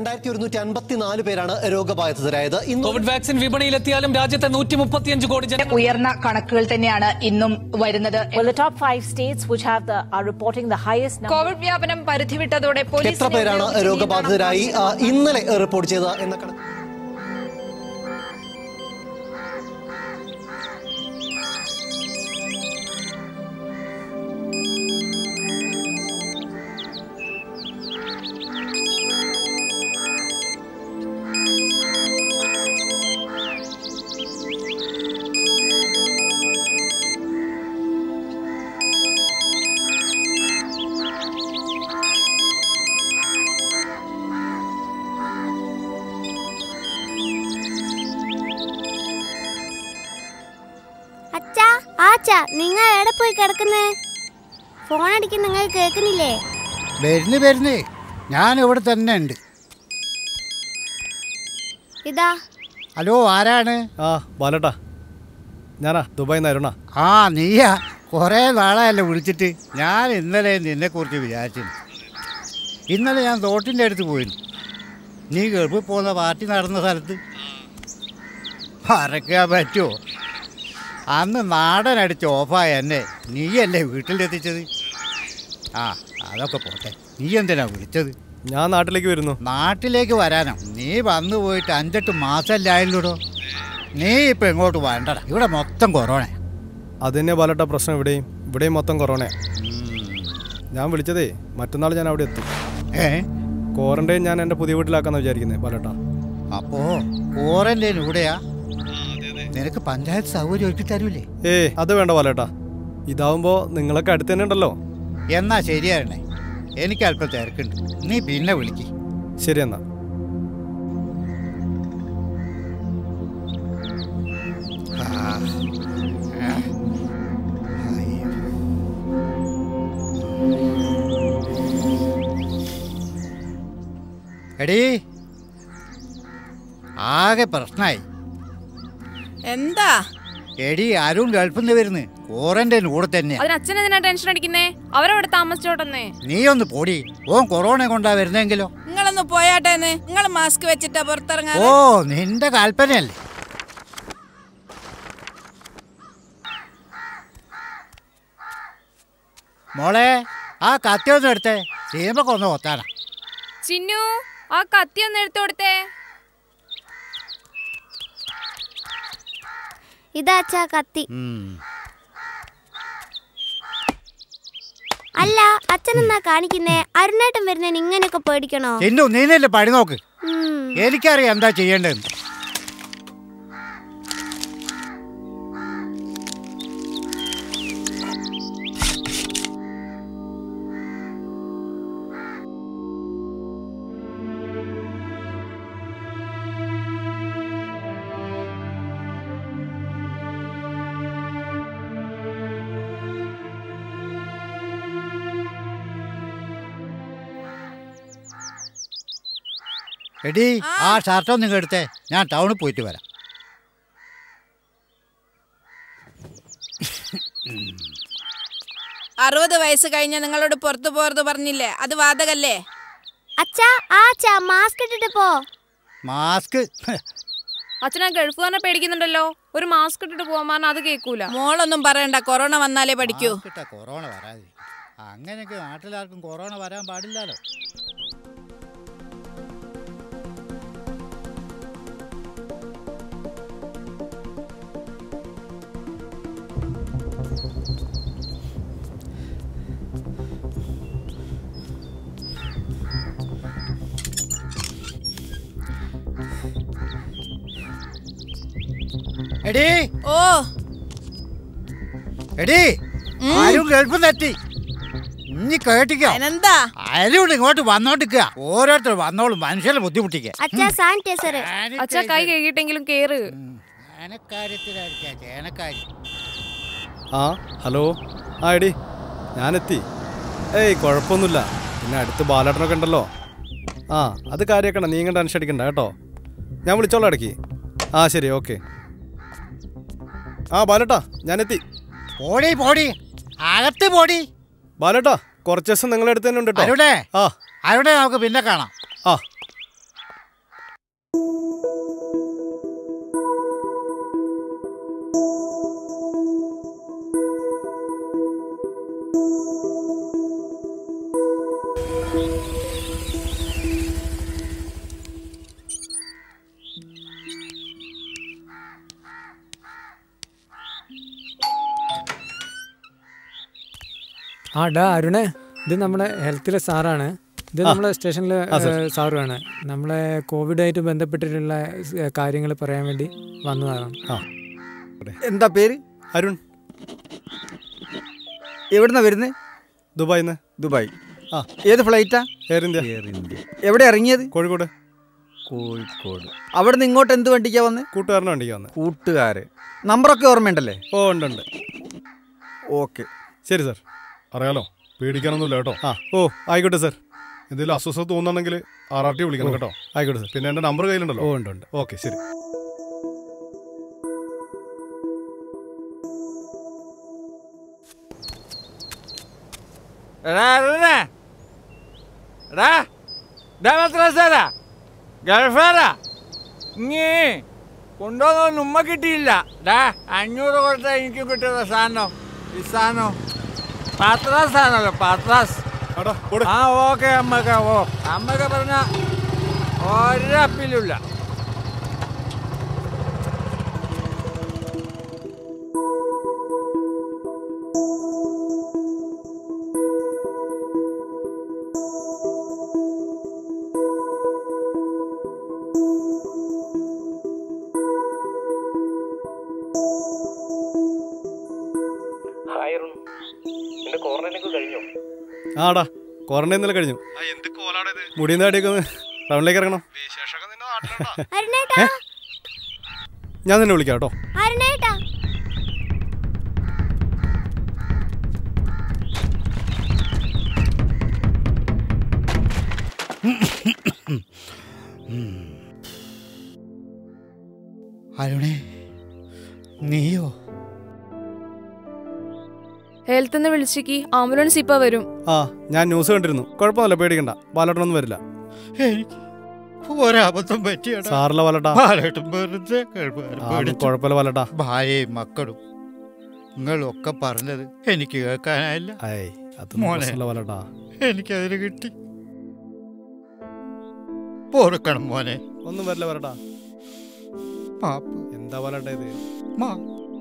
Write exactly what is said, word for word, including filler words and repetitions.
രണ്ടായിരത്തി ഒരുന്നൂറ്റി അൻപത്തിനാല് പേരാണ് രോഗബാധിതരായത്. കോവിഡ് വാക്സിൻ വിപണിയിലെത്തിയാലും രാജ്യത്തെ നൂറ്റി മുപ്പത്തിയഞ്ച് കോടി ജന ഉയർന്ന കണക്കുകൾ തന്നെയാണ് ഇന്നും വരുന്നത്. കോവിഡ് വ്യാപനം പരിധിവിട്ടതോടെ എത്ര പേരാണ് രോഗബാധിതരായി ഇന്നലെ റിപ്പോർട്ട് ചെയ്തത് എന്ന കണക്ക് നിങ്ങൾ എവിടെ പോയി കിടക്കുന്നേ? ഫോൺ അടിക്കുന്ന നിങ്ങൾ കേൾക്കുന്നില്ലേ? വരുന്നു വരുന്നേ, ഞാൻ ഇവിടെ തന്നെ ഉണ്ട്. ഇതാ. ഹലോ, ആരാണ്? ആ ബാലട്ടാ, ഞാനാ ദുബായിൽ നിന്ന് അരുണ. ആ നീയാ, കുറേ നാളായല്ലോ വിളിച്ചിട്ട്. ഞാൻ ഇന്നലെ നിന്നെക്കുറിച്ച് വിചാരിച്ചു. ഇന്നലെ ഞാൻ തോട്ടിൻ്റെ അടുത്ത് പോയിരുന്നു. നീ ഗൾഫിൽ പോകുന്ന പാർട്ടി നടന്ന സ്ഥലത്ത് മറക്കാൻ പറ്റുമോ? അന്ന് നാടനടിച്ച് ഓഫായ എന്നെ നീയല്ലേ വീട്ടിലെത്തിച്ചത്. ആ അതൊക്കെ പോട്ടെ, നീ എന്തിനാ വിളിച്ചത്? ഞാൻ നാട്ടിലേക്ക് വരുന്നു. നാട്ടിലേക്ക് വരാനോ? നീ വന്നു പോയിട്ട് അഞ്ചെട്ട് മാസമല്ലേ ആയല്ലോടോ. നീ ഇപ്പം എങ്ങോട്ട് വേണ്ടടാ, ഇവിടെ മൊത്തം കൊറോണ. അത് തന്നെ ബാലട്ട പ്രശ്നം. ഇവിടെയും ഇവിടെയും മൊത്തം കൊറോണ. ഞാൻ വിളിച്ചതേ മറ്റന്നാൾ ഞാൻ അവിടെ എത്തും. ഏ ക്വാറന്റൈൻ ഞാൻ എൻ്റെ പുതിയ വീട്ടിലാക്കാന്ന് വിചാരിക്കുന്നത് ബാലട്ട. അപ്പോ ക്വാറന്റൈൻ ഇവിടെയാ? നിനക്ക് പഞ്ചായത്ത് സൗകര്യം ഒരുക്കി തരൂലേ? ഏ അത് വേണ്ട ബാലേട്ടാ, ഇതാവുമ്പോ നിങ്ങളൊക്കെ അടുത്ത് തന്നെ ഉണ്ടല്ലോ. എന്നാ ശരിയാണേ, എനിക്ക് അല്പം തിരക്കുണ്ട്. നീ പിന്നെ വിളിക്ക്. ശരി എന്നാ. എടീ, ആകെ പ്രശ്നമായി. എന്താ എടി, അരുൺ ഗൾഫിൽ നിന്ന് വരുന്നു. ക്വാറന്റൈൻ കൂടെ തന്നെ. അച്ഛനെന്തിനാ ടെൻഷൻ അടിക്കുന്നേ? അവരവിടെ താമസിച്ചോട്ടെ. നീ ഒന്ന് പോടി. ഓൻ കൊറോണ കൊണ്ടാ വരുന്നെങ്കിലോ? നിങ്ങളൊന്ന് പോയാട്ടേന്ന്. നിങ്ങൾ മാസ്ക് വെച്ചിട്ടാ പുറത്തിറങ്ങാൻ. ഓ, നിന്റെ കൽപ്പനയല്ലേ. മോളെ, ആ കത്തി ഒന്ന് എടുത്തേ. സീമൊക്കെ ഒന്ന് കൊത്താനാ. ചിന്നു, ആ കത്തി ഒന്ന് എടുത്തു കൊടുത്തേ. ഇതാച്ചാ കത്തി. അല്ല, അച്ഛനെന്നാ കാണിക്കുന്നേ? അരുണേട്ടൻ വരുന്നതിന് ഇങ്ങനെയൊക്കെ പേടിക്കണോ? ചിന്നു, നീനല്ലേ പടി നോക്ക്. എനിക്കറിയാം എന്താ ചെയ്യേണ്ടതെന്ന്. എടി, ആ ഷർട്ടൊന്നും നിങ്ങൾ എടുത്തേ. ഞാൻ ടൗണിൽ പോയിട്ട് വരാം. അറുപത് വയസ്സ് കഴിഞ്ഞ നിങ്ങളോട് പുറത്തു പോറത് പറഞ്ഞില്ലേ? അത് വാതകല്ലേ? അച്ഛാ, ആ അച്ഛാ മാസ്ക് ഇട്ടിട്ട് പോ. മാസ്ക്? അച്ഛനാ ഗൾഫ് തന്നെ പേടിക്കുന്നുണ്ടല്ലോ. ഒരു മാസ്ക് ഇട്ടിട്ട് പോകാൻ പറഞ്ഞാൽ അത് കേൾക്കൂല. മോളൊന്നും പറയണ്ട, കൊറോണ വന്നാലേ പഠിക്കൂ. കൊറോണ വരാതെ അങ്ങനെയൊക്കെ നാട്ടിലാർക്കും കൊറോണ വരാൻ പാടില്ലല്ലോ. എടി, ഓ എടി, ആരും ഗൾഫിൽ നിന്നെത്തി. ഇനി കേട്ടിക്കോ. എന്താ ആരും ഇങ്ങോട്ട് വന്നോണ്ടിരിക്കുക. ഓരോരുത്തർ വന്നോളും, മനുഷ്യരെ ബുദ്ധിമുട്ടിക്കുക. അച്ഛാ, സാനിറ്റൈസർ. അച്ഛാ, കൈ കഴുകിട്ടെങ്കിലും കേറ്. ചേനക്കാര്യത്തിലായിരിക്കാം, ചേനക്കാരി. ആ ഹലോ. ആ എടി, ഞാനെത്തി. ഏയ് കുഴപ്പമൊന്നുമില്ല. പിന്നെ അടുത്ത് ബാലേട്ടനൊക്കെ ഉണ്ടല്ലോ. ആ അത് കാര്യമാക്കണം. നീ ഇങ്ങനെ ടെൻഷൻ അടിക്കണ്ട കേട്ടോ. ഞാൻ വിളിച്ചോളാം ഇടയ്ക്ക്. ആ ശരി, ഓക്കെ. ആ ബാലേട്ടാ, ഞാനെത്തി. പോടി പോടി, അകത്ത് പോടി. ബാലേട്ടാ, കുറച്ച് ദിവസം നിങ്ങളുടെ അടുത്ത് തന്നെ ഉണ്ട് കേട്ടോ. അവിടെ നമുക്ക് പിന്നെ കാണാം. ആ ആ ഡാ അരുണേ, ഇത് നമ്മളെ ഹെൽത്തിലെ സാറാണ്. ഇത് നമ്മളെ സ്റ്റേഷനിലെ സാറുമാണ്. നമ്മളെ കോവിഡായിട്ട് ബന്ധപ്പെട്ടിട്ടുള്ള കാര്യങ്ങൾ പറയാൻ വേണ്ടി വന്നതാണ്. ആ എന്താ പേര്? അരുൺ. എവിടുന്നാ വരുന്നത്? ദുബായിന്ന്. ദുബായ്. ആ ഏത് ഫ്ലൈറ്റാ? Air India. Air India. എവിടെ ഇറങ്ങിയത്? കോഴിക്കോട്. കോഴിക്കോട്. അവിടെ നിന്ന് ഇങ്ങോട്ട് എന്ത് വണ്ടിക്കാ വന്ന്? കൂട്ടുകാരനെ വണ്ടിക്കാ വന്ന്. കൂട്ടുകാര്. നമ്പറൊക്കെ ഓർമ്മയുണ്ടല്ലേ? ഓ ഉണ്ട് ഉണ്ട്. ഓക്കെ ശരി സാർ. അറിയാലോ, പേടിക്കാനൊന്നുമില്ല കേട്ടോ. ആ ഓ ആയിക്കോട്ടെ സാർ. എന്തെങ്കിലും അസ്വസ്ഥത തോന്നുന്നുണ്ടെങ്കിൽ ആർ ആർ ടി വിളിക്കണം കേട്ടോ. ആയിക്കോട്ടെ സാർ. പിന്നെ എൻ്റെ നമ്പർ കയ്യിലുണ്ടല്ലോ. ഓ ഉണ്ട് ഉണ്ട്. ഓക്കെ ശരി. ഗൾഫാരാ ഇങ്ങേ കൊണ്ടുവന്നൊന്നും ഉമ്മ കിട്ടിയില്ല. ഡാ അഞ്ഞൂറ് കൊടുത്ത എനിക്ക് കിട്ടിയത് സാധനം. ഈ സാധനം പാത്രാസ് സാധനമല്ലോ, പാത്രാസ്. ആ ഓക്കെ അമ്മക്ക. ഓ അമ്മക്ക പറഞ്ഞ ഒരപ്പിലുമില്ല. ആടാ ക്വാറന്റൈൻ ഇന്നലെ കഴിഞ്ഞു. മുടിയുന്ന അടിയൊക്കെ ഒന്ന് ടൗണിലേക്ക് ഇറങ്ങണം. ഞാൻ നിന്നെ വിളിക്കാം കേട്ടോ. അരുണേ, നീയോ? ഹെൽത്ത് നിന്ന് വിളിച്ചേക്ക്, ആംബുലൻസ് ഇപ്പൊ വരും. ആ ഞാൻ ന്യൂസ് കണ്ടിരുന്നു. കുഴപ്പമൊന്നുമില്ല, പേടിക്കണ്ട. ബാലേട്ടനൊന്നും വരില്ല. ഒരബദ്ധം പറ്റിയാണ് സാറില്ല ബാലേട്ടാ. കുഴപ്പമില്ല ബാലേട്ടാ. ഭാര്യയും മക്കളും നിങ്ങളൊക്കെ പറഞ്ഞത് എനിക്ക് കേൾക്കാനായില്ല. മോനെ ബാലേട്ടാ, എനിക്കതിന് കിട്ടി. പോർക്കണം മോനെ. ഒന്നും വരില്ല ബാലേട്ടാ. മാപ്പ്. എന്താ ബാലേട്ടാ ഇത്? മാ